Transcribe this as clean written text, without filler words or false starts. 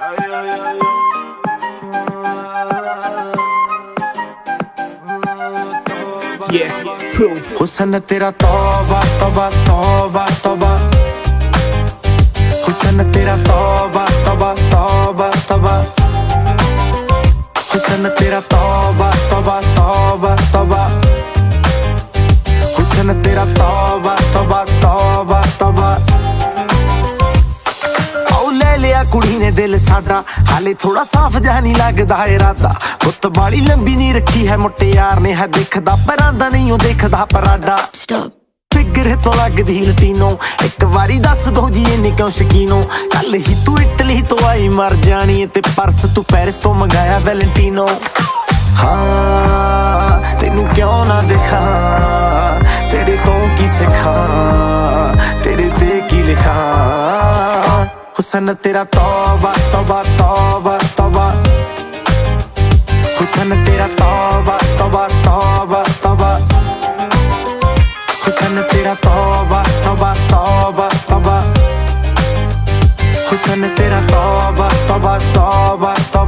हुसन तेरा तौबा तौबा तौबा तौबा, हुसन तेरा तौबा तौबा तौबा तौबा, हुसन तेरा तौबा तौबा तौबा तौबा, हुसन तेरा तौबा तौबा तौबा तौबा। लिया कुड़ी ने दिल साडा, हाले थोड़ा साफ जहा नहीं लगदा इरादा। गुत्त बाली लंबी नहीं रखी है मुट्टे यार ने, है दिखदा परांदा नहीं ओ देखदा पराडा। फिगर तो लगदी लटीनो, एक बारी दस दो जी इन्नी क्यों शकीनो। कल ही तू इटली तो आई मर जानी, ते परस तू पेरिस तो मंगाया वैलेंटिनो। हाँ तेनू क्यों ना दिखा, तेरे तो की सिखा, तेरे ते की लिखा। हुसन तेरा तौबा तौबा तौबा तौबा, हुसन तेरा तौबा तौबा तौबा तौबा, हुसन तेरा तौबा तौबा तौबा तौबा, हुसन तेरा तौबा तौबा तौबा तौबा।